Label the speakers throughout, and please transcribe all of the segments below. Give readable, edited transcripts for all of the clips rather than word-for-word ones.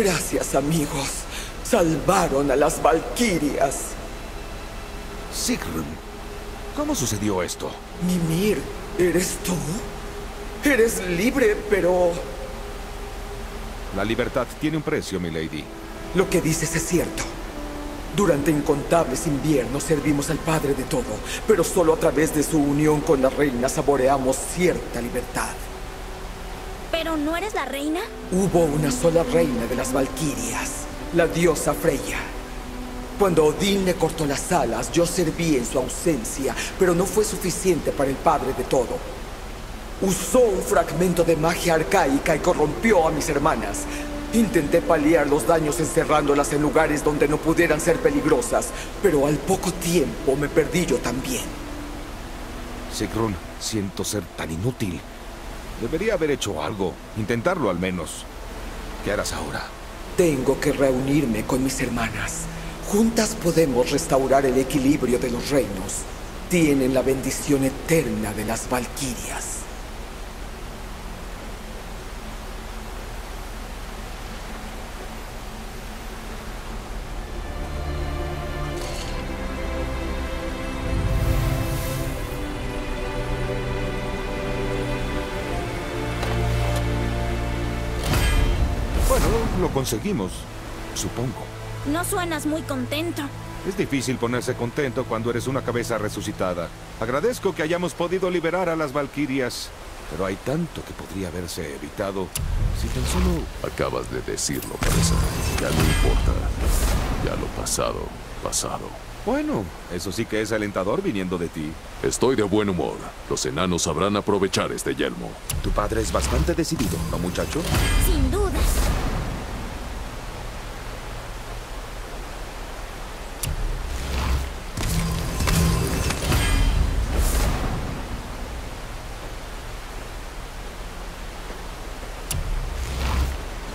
Speaker 1: Gracias, amigos. Salvaron a las valquirias.
Speaker 2: Sigrun, ¿cómo sucedió esto?
Speaker 1: Mimir, ¿eres tú? Eres libre, pero...
Speaker 2: La libertad tiene un precio, milady.
Speaker 1: Lo que dices es cierto. Durante incontables inviernos servimos al Padre de todo, pero solo a través de su unión con la reina saboreamos cierta libertad.
Speaker 3: ¿Pero no eres la reina?
Speaker 1: Hubo una sola reina de las valquirias, la diosa Freya. Cuando Odín le cortó las alas, yo serví en su ausencia, pero no fue suficiente para el Padre de todo. Usó un fragmento de magia arcaica y corrompió a mis hermanas. Intenté paliar los daños encerrándolas en lugares donde no pudieran ser peligrosas, pero al poco tiempo me perdí yo también.
Speaker 2: Sigrun, siento ser tan inútil. Debería haber hecho algo, intentarlo al menos. ¿Qué harás ahora?
Speaker 1: Tengo que reunirme con mis hermanas. Juntas podemos restaurar el equilibrio de los reinos. Tienen la bendición eterna de las valquirias.
Speaker 2: Bueno, lo conseguimos, supongo.
Speaker 3: No suenas muy contento.
Speaker 2: Es difícil ponerse contento cuando eres una cabeza resucitada. Agradezco que hayamos podido liberar a las valquirias, pero hay tanto que podría haberse evitado si tan solo...
Speaker 4: Acabas de decirlo, cabeza. Ya no importa. Ya lo pasado, pasado.
Speaker 2: Bueno, eso sí que es alentador viniendo de ti.
Speaker 4: Estoy de buen humor. Los enanos sabrán aprovechar este yelmo.
Speaker 2: Tu padre es bastante decidido, ¿no, muchacho?
Speaker 3: Sin dudas.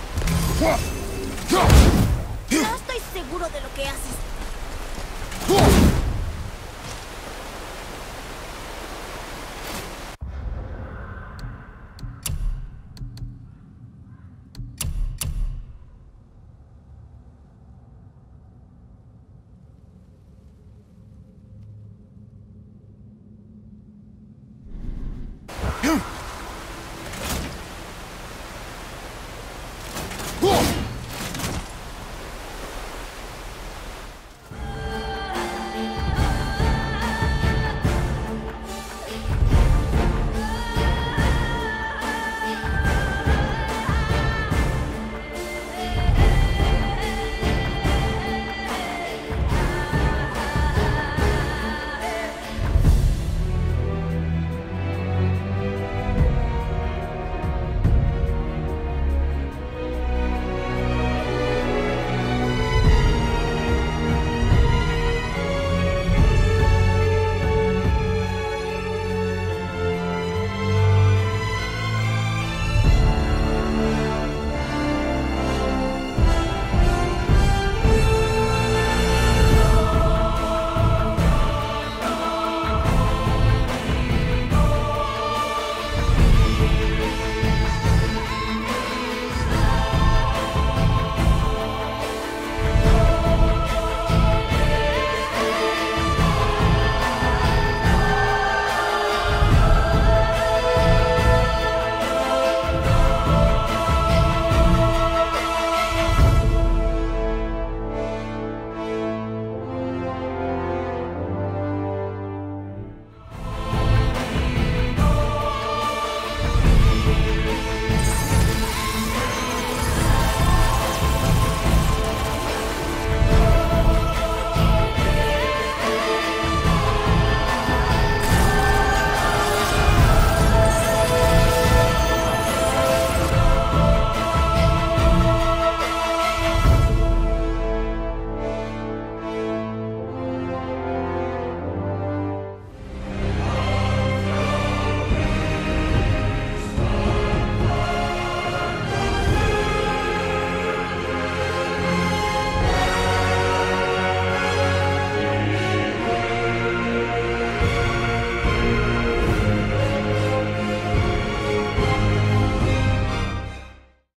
Speaker 3: No estoy seguro de lo que haces.